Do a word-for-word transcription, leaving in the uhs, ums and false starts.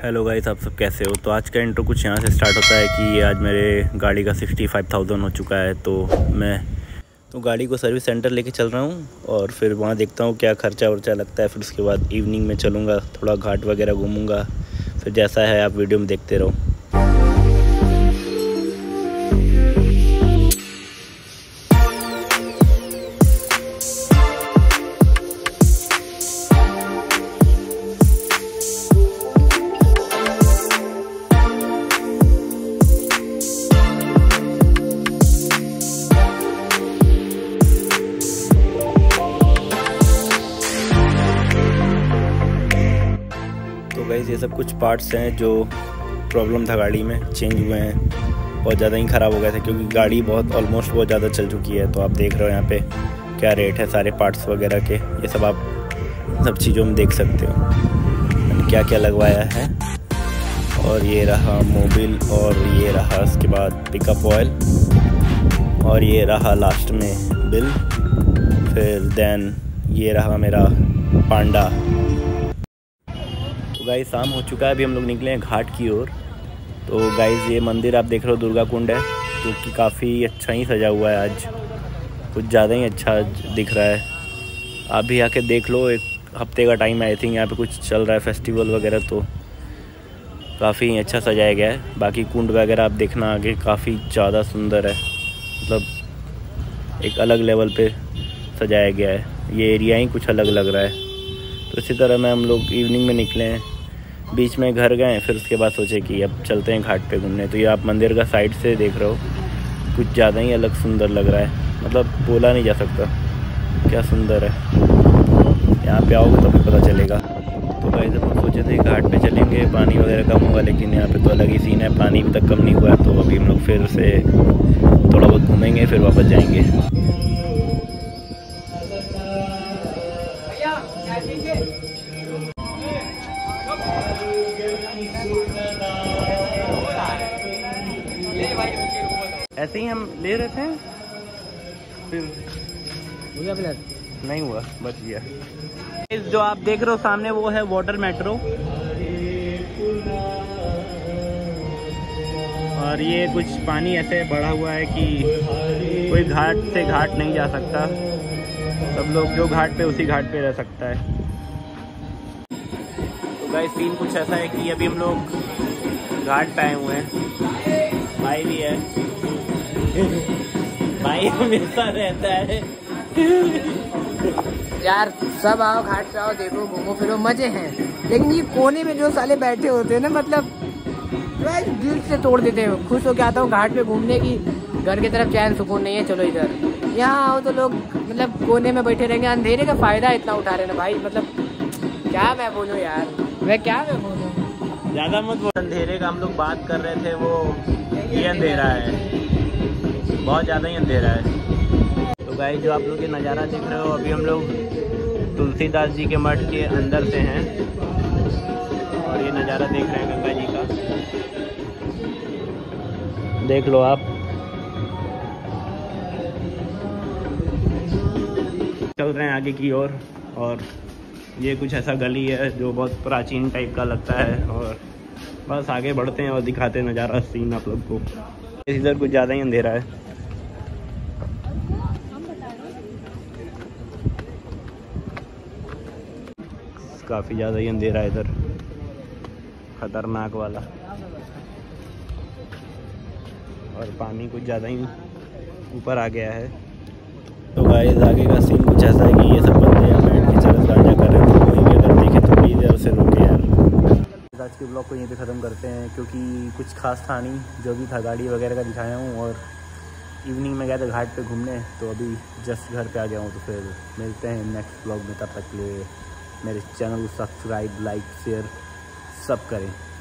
Hello guys, आप सब कैसे हो। तो आज का इंट्रो कुछ यहाँ से स्टार्ट होता है कि आज मेरे गाड़ी का सिक्सटी फाइव थाउजेंड हो चुका है। तो मैं तो गाड़ी को सर्विस सेंटर लेके चल रहा हूँ और फिर वहाँ देखता हूँ क्या खर्चा वर्चा लगता है। फिर उसके बाद इवनिंग में चलूँगा, थोड़ा घाट वगैरह घूमूँगा। फिर जैसा है आप वीडियो में देखते रहो। तो गाइस ये सब कुछ पार्ट्स हैं जो प्रॉब्लम था गाड़ी में, चेंज हुए हैं। बहुत ज़्यादा ही ख़राब हो गए थे क्योंकि गाड़ी बहुत ऑलमोस्ट बहुत ज़्यादा चल चुकी है। तो आप देख रहे हो यहाँ पे क्या रेट है सारे पार्ट्स वगैरह के, ये सब आप सब चीज़ों में देख सकते हो क्या क्या लगवाया है। और ये रहा मोबिल, और ये रहा उसके बाद पिकअप ऑयल, और ये रहा लास्ट में बिल। फिर देन ये रहा मेरा पांडा। गाइस शाम हो चुका है, अभी हम लोग निकले हैं घाट की ओर। तो गाइस ये मंदिर आप देख रहे हो दुर्गा कुंड है, जो कि काफ़ी अच्छा ही सजा हुआ है। आज कुछ ज़्यादा ही अच्छा दिख रहा है। आप भी आके देख लो, एक हफ्ते का टाइम है आई थिंक। यहाँ पे कुछ चल रहा है फेस्टिवल वगैरह, तो काफ़ी अच्छा सजाया गया है। बाकी कुंड वगैरह आप देखना आगे, काफ़ी ज़्यादा सुंदर है, मतलब एक अलग लेवल पे सजाया गया है। ये एरिया ही कुछ अलग लग रहा है। तो इसी तरह में हम लोग इवनिंग में निकले हैं, बीच में घर गए, फिर उसके बाद सोचे कि अब चलते हैं घाट पे घूमने। तो ये आप मंदिर का साइड से देख रहे हो, कुछ ज़्यादा ही अलग सुंदर लग रहा है, मतलब बोला नहीं जा सकता क्या सुंदर है। यहाँ पे आओगे तो भी पता चलेगा। तो भाई जब हम सोचे थे घाट पे चलेंगे, पानी वगैरह कम होगा, लेकिन यहाँ पे तो अलग ही सीन है, पानी अभी तक कम नहीं हुआ है। तो अभी हम लोग फिर से थोड़ा बहुत घूमेंगे, फिर वापस जाएँगे। ऐसे ही हम ले रहे थे, फिर नहीं हुआ, बच गया। इस जो आप देख रहे हो सामने, वो है वाटर मेट्रो। और ये कुछ पानी ऐसे बढ़ा हुआ है कि कोई घाट से घाट नहीं जा सकता। सब लोग जो घाट पे उसी घाट पे रह सकता है। तो गाइस सीन कुछ ऐसा है कि अभी हम लोग घाट पे आए हुए हैं। भाई भी है, भाई हमेशा रहता है। यार सब आओ घाट पे, आओ देखो, घूमो फिरो, मजे हैं। लेकिन ये कोने में जो साले बैठे होते हैं ना, मतलब दिल से तोड़ देते हैं। खुश होके आता हूँ घाट पे घूमने की, घर की तरफ चैन सुकून नहीं है, चलो इधर। यहाँ आओ तो लोग मतलब कोने में बैठे रहेंगे, अंधेरे का फायदा इतना उठा रहे ना भाई। मतलब क्या मैं बोलूँ यार, मैं क्या मैं बोलूँ, ज़्यादा मत बोल। अंधेरे का हम लोग बात कर रहे थे, वो ये अंधेरा है, बहुत ज़्यादा ही अंधेरा है। तो गाइस जो आप लोग ये नज़ारा देख रहे हो, अभी हम लोग तुलसीदास जी के मठ के अंदर से हैं और ये नज़ारा देख रहे हैं गंगा जी का। देख लो आप। चल रहे हैं आगे की ओर, और, और ये कुछ ऐसा गली है जो बहुत प्राचीन टाइप का लगता है। और बस आगे बढ़ते हैं और दिखाते हैं नज़ारा, सीन आप लोग को। इधर कुछ ज़्यादा ही अंधेरा है। काफ़ी ज़्यादा ही अंधेरा है इधर, खतरनाक वाला। और पानी कुछ ज़्यादा ही ऊपर आ गया है। तो गाइस आगे का सीन कुछ ऐसा है कि ये सब बंदे यहाँ बैठ के चरस गांजा कर रहे थे। कोई भी अगर देखे तो प्लीज़ यार उसे रोके यार। आज के ब्लॉग को यहीं पे ख़त्म करते हैं, क्योंकि कुछ खास था नहीं, जो भी था गाड़ी वगैरह का दिखाया हूँ। और इवनिंग में गया था घाट पे घूमने, तो अभी जस्ट घर पे आ गया हूँ। तो फिर मिलते हैं नेक्स्ट ब्लॉग में, तब तक के लिए मेरे चैनल को सब्सक्राइब, लाइक, शेयर सब करें।